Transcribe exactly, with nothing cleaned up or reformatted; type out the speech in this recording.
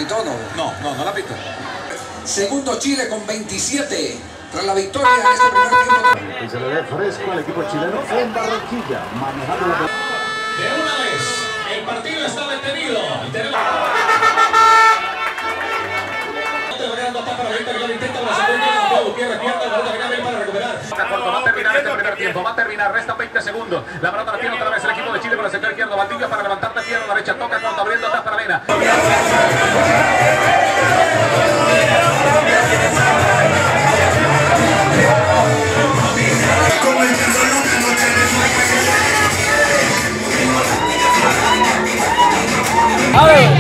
pitó o no? No, no, no la pitó. Segundo Chile con veintisiete. Tras la victoria en este primer tiempo. Y se le ve fresco al equipo chileno en Barranquilla, manejando la... De una vez, el partido está detenido. Tenemos... Va a terminar este primer tiempo, va a terminar, restan veinte segundos. La pelota la tiene otra vez el equipo de Chile por el sector izquierdo. Valdivia para levantar de pierna derecha, toca corto, abriendo atrás para Mena. A ver.